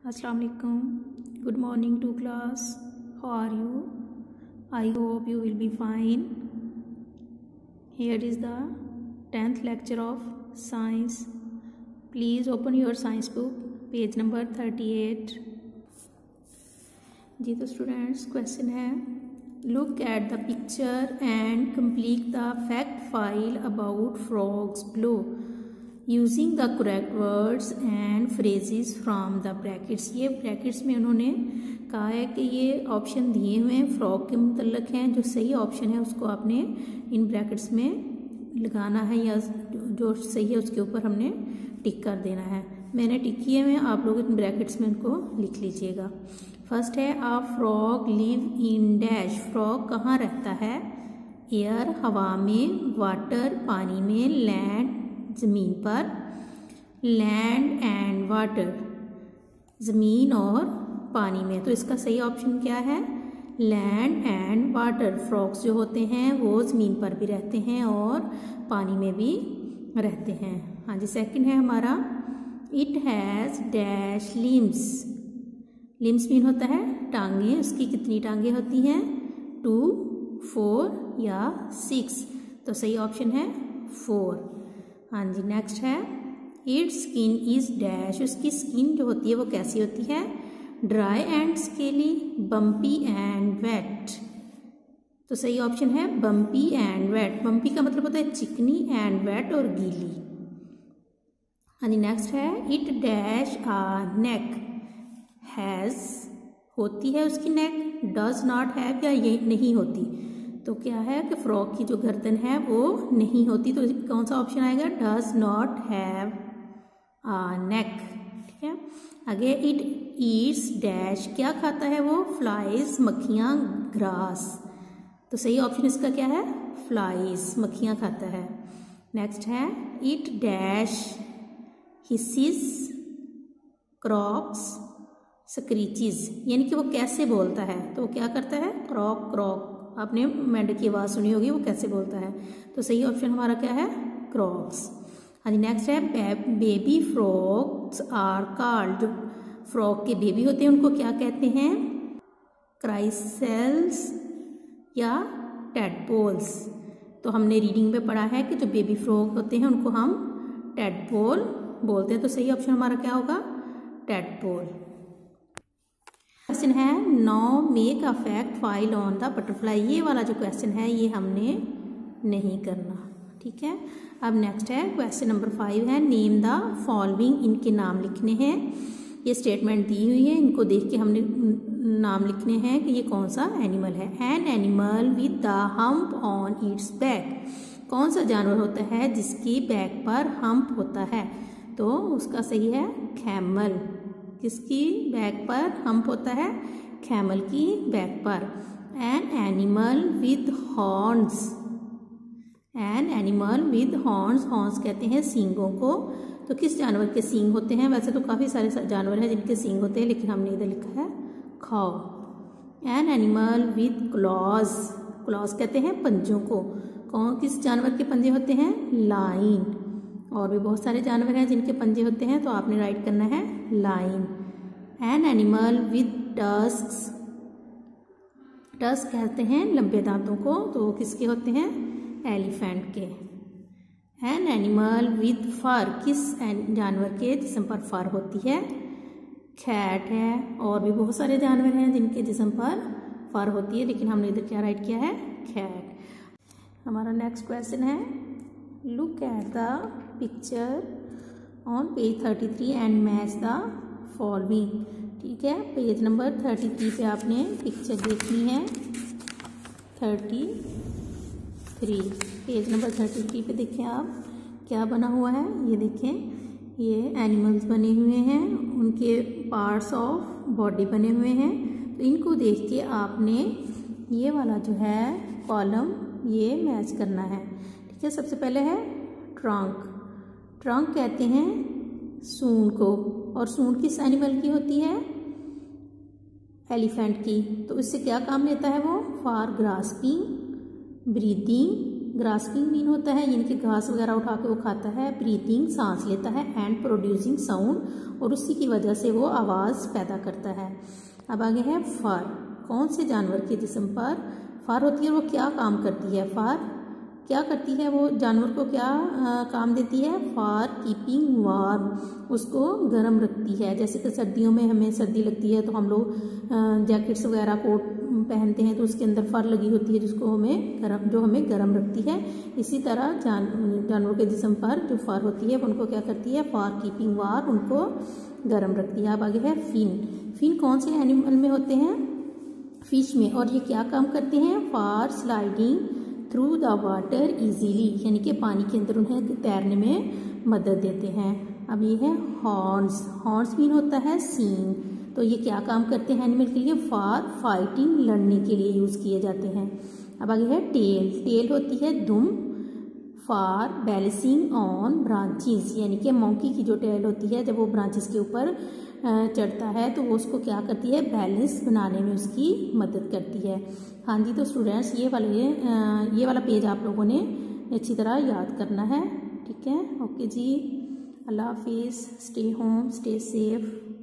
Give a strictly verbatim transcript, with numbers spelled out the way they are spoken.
Assalamu alaikum. Good morning to class. How are you? I hope you will be fine. Here is the tenth lecture of science. Please open your science book, page number thirty-eight. जी तो students question है, look at the picture and complete the fact file about frogs below using the correct words and phrases from the brackets. ये brackets में उन्होंने कहा है कि ये ऑप्शन दिए हुए हैं फ्रॉग के मुतल्लक हैं, जो सही ऑप्शन है उसको आपने इन ब्रैकेट्स में लगाना है या जो सही है उसके ऊपर हमने टिक कर देना है। मैंने टिक किए हुए, आप लोग इन ब्रैकेट्स में इनको लिख लीजिएगा। फर्स्ट है a frog live in dash. Frog कहाँ रहता है? एयर हवा में, वाटर पानी में, लैंड ज़मीन पर। लैंड एंड वाटर ज़मीन और पानी में, तो इसका सही ऑप्शन क्या है? Land and water. फ्रॉग्स जो होते हैं वो ज़मीन पर भी रहते हैं और पानी में भी रहते हैं। हाँ जी, सेकंड है हमारा it has dash limbs. Limbs mean होता है टांगे, उसकी कितनी टांगे होती हैं? टू, फोर या सिक्स, तो सही ऑप्शन है फोर। हाँ जी, नेक्स्ट है इट्स स्किन इज डैश। उसकी स्किन जो होती है वो कैसी होती है? Dry and scaly, bumpy and wet, तो सही ऑप्शन है बम्पी एंड वेट। बम्पी का मतलब होता है चिकनी एंड वेट और गीली। हाँ जी, नेक्स्ट है it dash a neck. Has होती है उसकी नेक, डज नॉट हैव या ये नहीं होती, तो क्या है कि फ्रॉग की जो गर्दन है वो नहीं होती, तो कौन सा ऑप्शन आएगा? Does not have a neck. ठीक है, आगे इट ईट्स डैश। क्या खाता है वो? फ्लाइज, मक्खियाँ, ग्रास, तो सही ऑप्शन इसका क्या है? फ्लाइज, मक्खियाँ खाता है। नेक्स्ट है it dash hisses croaks screeches, यानी कि वो कैसे बोलता है, तो वो क्या करता है? क्रॉक क्रॉक। आपने मेंढक की आवाज़ सुनी होगी, वो कैसे बोलता है, तो सही ऑप्शन हमारा क्या है? क्रॉक्स। हाँ जी, नेक्स्ट है बेबी फ्रॉग्स आर कॉल्ड। जो फ्रॉग के बेबी होते हैं उनको क्या कहते हैं? क्राइसेल्स या टेडपोल्स। तो हमने रीडिंग में पढ़ा है कि जो बेबी फ्रॉग होते हैं उनको हम टेडपोल बोलते हैं, तो सही ऑप्शन हमारा क्या होगा? टेडपोल। क्वेश्चन है now make a fact file on the butterfly. ये वाला जो क्वेश्चन है ये हमने नहीं करना, ठीक है। अब नेक्स्ट है क्वेश्चन नंबर फाइव है नेम द फॉलोइंग। इनके नाम लिखने हैं, ये स्टेटमेंट दी हुई है, इनको देख के हमने नाम लिखने हैं कि ये कौन सा एनिमल है। An animal with the hump on its back. कौन सा जानवर होता है जिसकी बैक पर हम्प होता है? तो उसका सही है कैमल। किसकी बैक पर हम्प होता है? कैमल की बैक पर। An animal with horns. An animal with horns, horns कहते हैं सींगों को। तो किस जानवर के सींग होते हैं? वैसे तो काफ़ी सारे जानवर हैं जिनके सींग होते हैं, लेकिन हमने इधर लिखा है खाओ। An animal with claws. Claws कहते हैं पंजों को। कौन किस जानवर के पंजे होते हैं? लाइन। और भी बहुत सारे जानवर हैं जिनके पंजे होते हैं, तो आपने राइट करना है line. An animal with tusks. Tusk कहते हैं लंबे दांतों को, तो किसके होते हैं? एलिफेंट के। An animal with fur. किस जानवर के जिस्म पर फर होती है? कैट है। और भी बहुत सारे जानवर हैं जिनके जिस्म पर फर होती है, लेकिन हमने इधर क्या राइट किया है? कैट। हमारा नेक्स्ट क्वेश्चन है look at the picture on page thirty three and match the following. ठीक है, पेज नंबर थर्टी थ्री पे आपने पिक्चर देखनी है। Thirty three page number thirty three पे देखें आप क्या बना हुआ है। ये देखें, ये एनिमल्स बने हुए हैं, उनके पार्ट्स ऑफ बॉडी बने हुए हैं। तो इनको देख के आपने ये वाला जो है कॉलम ये मैच करना है। ठीक है, सबसे पहले है ट्रंक। ट्रंक कहते हैं सूंड को, और सूंड किस एनिमल की होती है? एलिफेंट की। तो इससे क्या काम लेता है वो? For grasping, breathing, grasping mean होता है यानी कि घास वगैरह उठा के वो खाता है। ब्रीथिंग सांस लेता है। एंड प्रोड्यूसिंग साउंड और उसी की वजह से वो आवाज़ पैदा करता है। अब आगे है फर। कौन से जानवर के जिस्म पर फर होती है, वो क्या काम करती है? फर क्या करती है, वो जानवर को क्या आ, काम देती है? फॉर कीपिंग वार्म, उसको गर्म रखती है। जैसे कि सर्दियों में हमें सर्दी लगती है तो हम लोग जैकेट्स वगैरह कोट पहनते हैं तो उसके अंदर फर लगी होती है जिसको हमें गर्म जो हमें गर्म रखती है। इसी तरह जान जानवरों के जिस्म पर जो फर होती है उनको क्या करती है? फॉर कीपिंग वार्म, उनको गर्म रखती है। अब आगे है फिन। फिन कौन से एनिमल में होते हैं? फिश में। और ये क्या काम करते हैं? For sliding through the water easily, यानी कि पानी के अंदर उन्हें तैरने में मदद देते हैं। अब ये है हॉर्न्स। हॉर्न्स मीन होता है सींग। तो ये क्या काम करते हैं एनिमल के लिए? फॉर फाइटिंग, लड़ने के लिए यूज किए जाते हैं। अब आगे है टेल। टेल होती है दुम। फॉर बैलेंसिंग ऑन ब्रांचेस, यानी कि मंकी की जो टेल होती है जब वो ब्रांचेस के ऊपर चढ़ता है तो वो उसको क्या करती है? बैलेंस बनाने में उसकी मदद करती है। हाँ जी, तो स्टूडेंट्स ये वाले ये वाला पेज आप लोगों ने अच्छी तरह याद करना है। ठीक है, ओके जी, अल्लाह हाफिज़, स्टे होम, स्टे सेफ।